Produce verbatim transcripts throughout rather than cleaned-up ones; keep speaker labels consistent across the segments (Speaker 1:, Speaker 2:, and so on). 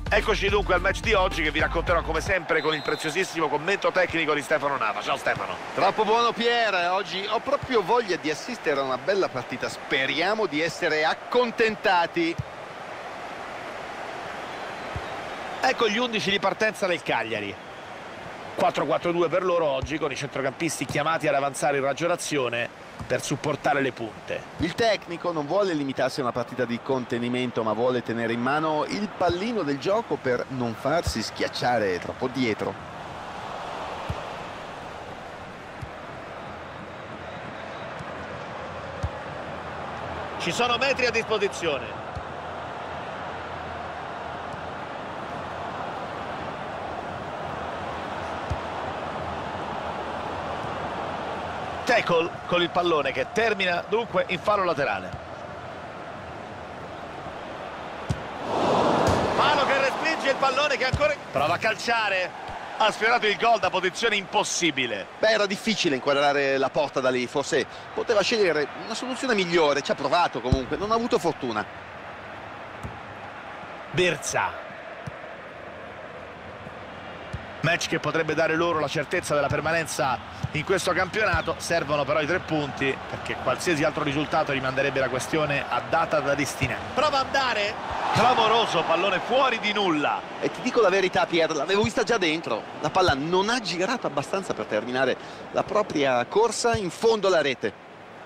Speaker 1: Eccoci dunque al match di oggi, che vi racconterò come sempre con il preziosissimo commento tecnico di Stefano Nava. Ciao Stefano.
Speaker 2: Troppo buono Pier, oggi ho proprio voglia di assistere a una bella partita, speriamo di essere accontentati.
Speaker 1: Ecco gli undici di partenza del Cagliari. quattro quattro due per loro oggi, con i centrocampisti chiamati ad avanzare in raggiorazione per supportare le punte.
Speaker 2: Il tecnico non vuole limitarsi a una partita di contenimento, ma vuole tenere in mano il pallino del gioco per non farsi schiacciare troppo dietro.
Speaker 1: Ci sono metri a disposizione. Tackle con il pallone che termina dunque in fallo laterale. Palo che respinge il pallone che ancora prova a calciare. Ha sfiorato il gol da posizione impossibile.
Speaker 2: Beh, era difficile inquadrare la porta da lì, forse poteva scegliere una soluzione migliore, ci ha provato comunque, non ha avuto fortuna.
Speaker 1: Birza. Match che potrebbe dare loro la certezza della permanenza in questo campionato. Servono però i tre punti, perché qualsiasi altro risultato rimanderebbe la questione a data da destinare. Prova a andare, clamoroso, pallone fuori di nulla.
Speaker 2: E ti dico la verità Pier, l'avevo vista già dentro, la palla non ha girato abbastanza per terminare la propria corsa in fondo alla rete.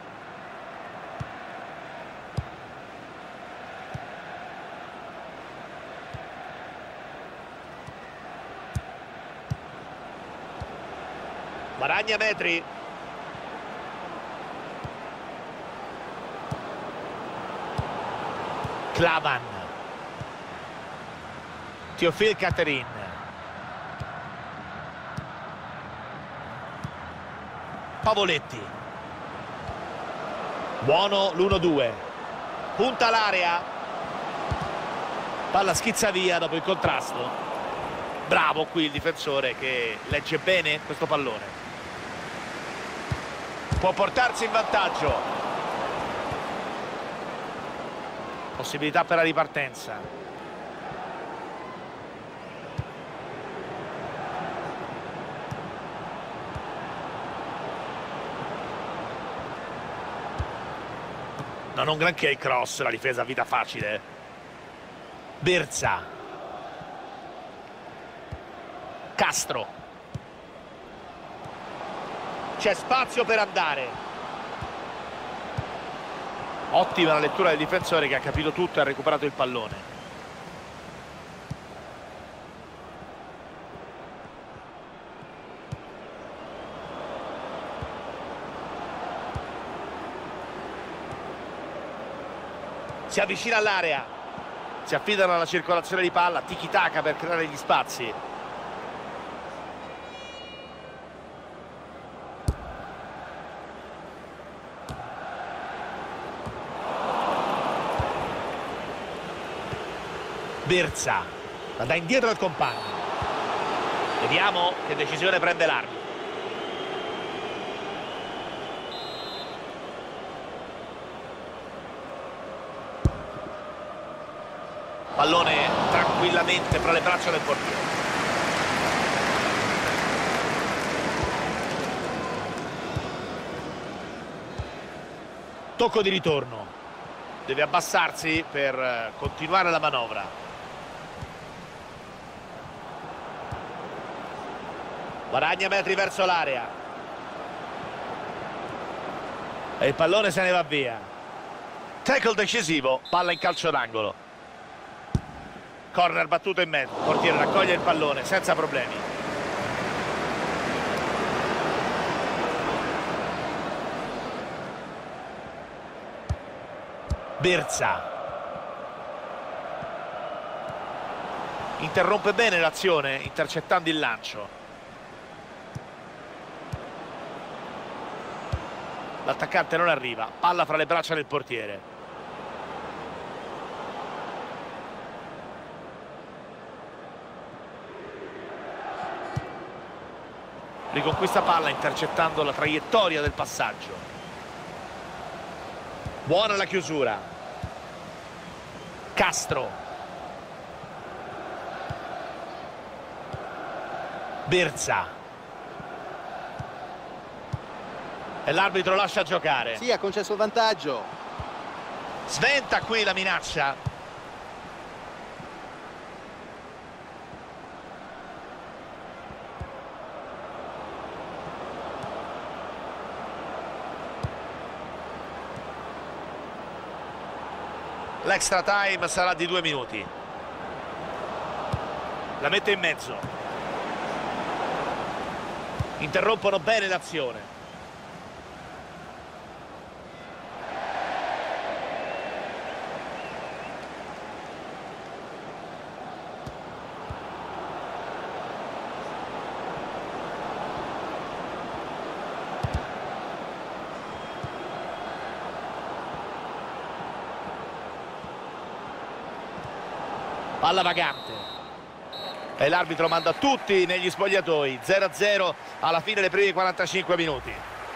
Speaker 1: Guadagna metri. Clavan. Teofil Caterin. Pavoletti. Buono l'uno due. Punta l'area. Palla schizza via dopo il contrasto. Bravo qui il difensore che legge bene questo pallone. Può portarsi in vantaggio. Possibilità per la ripartenza. Non un granché il cross, la difesa a vita facile. Birza. Castro. C'è spazio per andare. Ottima la lettura del difensore che ha capito tutto e ha recuperato il pallone. Si avvicina all'area. Si affidano alla circolazione di palla, tiki-taka per creare gli spazi. Birza la dà indietro al compagno. Vediamo che decisione prende l'arbitro. Pallone tranquillamente fra le braccia del portiere. Tocco di ritorno. Deve abbassarsi per continuare la manovra. Guadagna metri verso l'area. E il pallone se ne va via. Tackle decisivo, palla in calcio d'angolo. Corner battuto in mezzo. Portiere raccoglie il pallone senza problemi. Birza. Interrompe bene l'azione intercettando il lancio. L'attaccante non arriva, palla fra le braccia del portiere. Riconquista palla intercettando la traiettoria del passaggio. Buona la chiusura. Castro. Birza. E l'arbitro lascia giocare.
Speaker 2: Sì, ha concesso il vantaggio.
Speaker 1: Sventa qui la minaccia. L'extra time sarà di due minuti. La mette in mezzo. Interrompono bene l'azione. Palla vagante. E l'arbitro manda tutti negli spogliatoi. zero a zero alla fine dei primi quarantacinque minuti.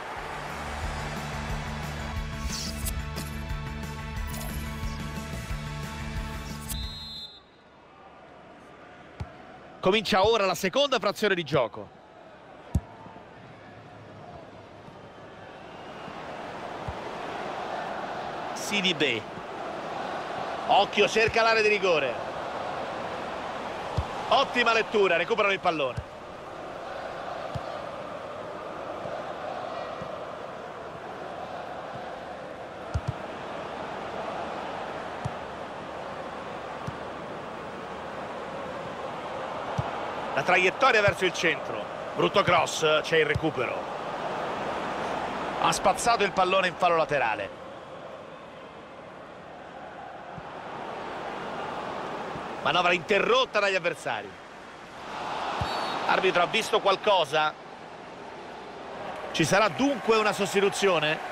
Speaker 1: Comincia ora la seconda frazione di gioco. Sidibé. Occhio, cerca l'area di rigore. Ottima lettura, recuperano il pallone. La traiettoria verso il centro. Brutto cross, c'è il recupero. Ha spazzato il pallone in fallo laterale. Manovra interrotta dagli avversari. Arbitro ha visto qualcosa. Ci sarà dunque una sostituzione?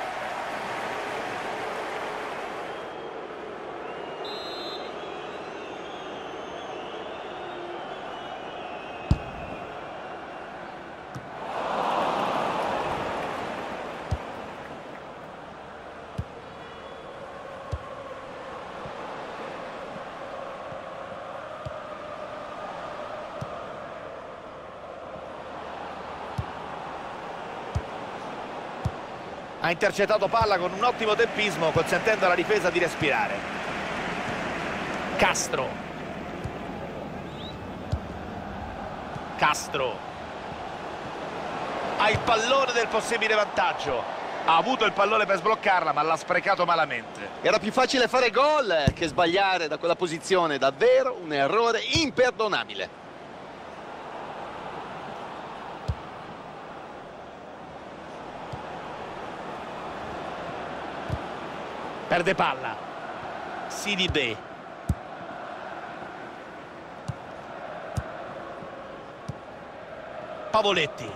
Speaker 1: Ha intercettato palla con un ottimo tempismo, consentendo alla difesa di respirare. Castro. Castro. Ha il pallone del possibile vantaggio. Ha avuto il pallone per sbloccarla, ma l'ha sprecato malamente.
Speaker 2: Era più facile fare gol che sbagliare da quella posizione. Davvero un errore imperdonabile.
Speaker 1: Perde palla. Sidibé. Pavoletti.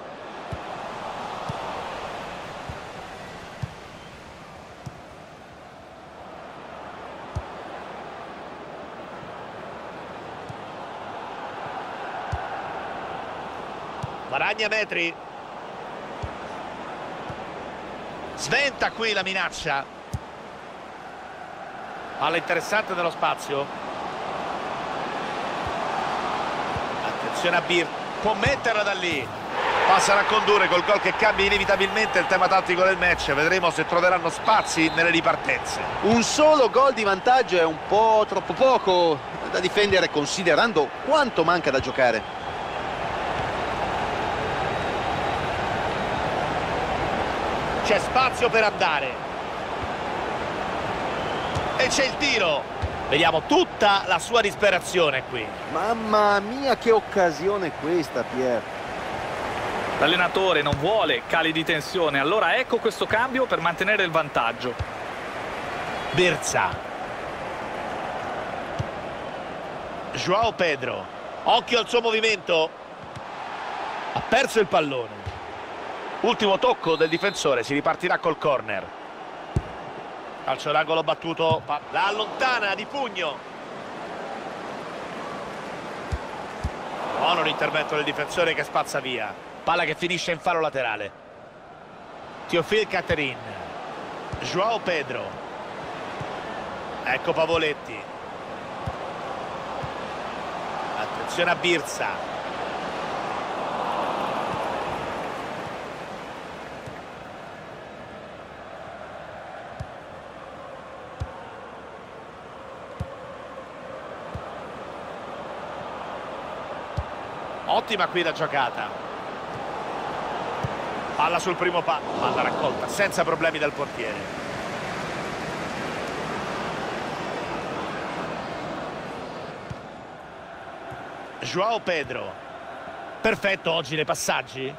Speaker 1: Guadagna metri. Sventa qui la minaccia. Palla interessante nello spazio. Attenzione a Bir. Può metterla da lì. Passano a condurre col gol che cambia inevitabilmente il tema tattico del match. Vedremo se troveranno spazi nelle ripartenze.
Speaker 2: Un solo gol di vantaggio è un po' troppo poco da difendere, considerando quanto manca da giocare.
Speaker 1: C'è spazio per andare. E c'è il tiro. Vediamo tutta la sua disperazione qui.
Speaker 2: Mamma mia, che occasione questa, Pier.
Speaker 3: L'allenatore non vuole cali di tensione, allora ecco questo cambio per mantenere il vantaggio.
Speaker 1: Birza. João Pedro. Occhio al suo movimento. Ha perso il pallone. Ultimo tocco del difensore, si ripartirà col corner. Calcio d'angolo battuto, la allontana di pugno. Buono l'intervento del difensore che spazza via. Palla che finisce in fallo laterale. Théophile Catherine. João Pedro. Ecco Pavoletti. Attenzione a Birza. Ottima qui la giocata. Palla sul primo palo, palla raccolta senza problemi dal portiere. Joao Pedro. Perfetto oggi nei passaggi.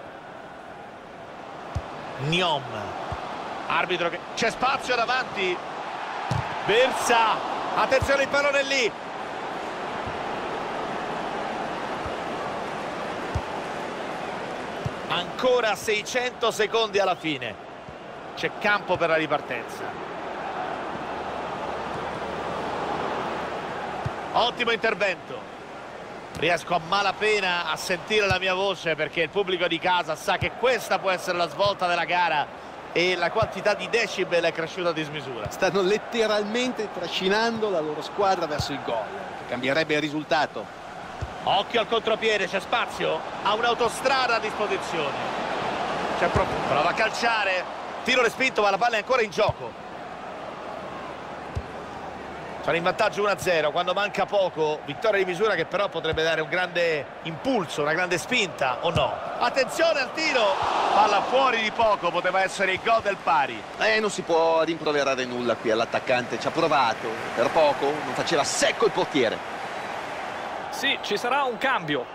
Speaker 1: Niom. Arbitro che... C'è spazio davanti. Birsa. Attenzione, il pallone lì. Ancora seicento secondi alla fine. C'è campo per la ripartenza. Ottimo intervento. Riesco a malapena a sentire la mia voce perché il pubblico di casa sa che questa può essere la svolta della gara e la quantità di decibel è cresciuta a dismisura.
Speaker 2: Stanno letteralmente trascinando la loro squadra verso il gol, che cambierebbe il risultato.
Speaker 1: Occhio al contropiede, c'è spazio, ha un'autostrada a disposizione. C'è proprio, prova a calciare, tiro respinto ma la palla è ancora in gioco. Sono in vantaggio uno a zero, quando manca poco, vittoria di misura che però potrebbe dare un grande impulso, una grande spinta, o no? Attenzione al tiro, palla fuori di poco, poteva essere il gol del pari.
Speaker 2: Eh, non si può rimproverare nulla qui all'attaccante, ci ha provato, per poco, non faceva secco il portiere.
Speaker 3: Sì, ci sarà un cambio.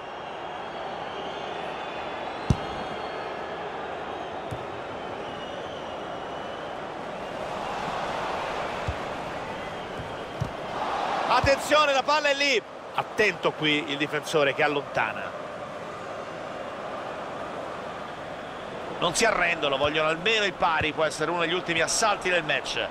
Speaker 1: Attenzione, la palla è lì. Attento qui il difensore che allontana. Non si arrendono, vogliono almeno il pari, può essere uno degli ultimi assalti del match.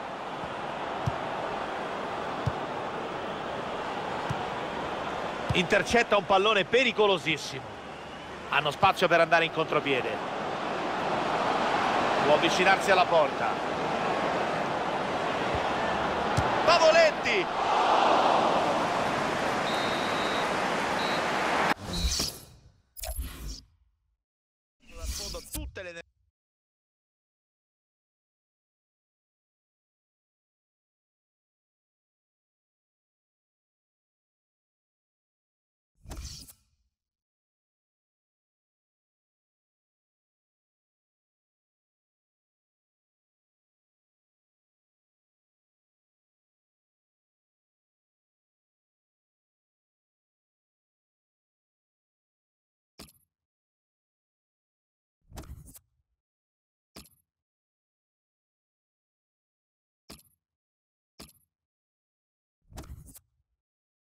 Speaker 1: Intercetta un pallone pericolosissimo. Hanno spazio per andare in contropiede. Può avvicinarsi alla porta. Pavoletti!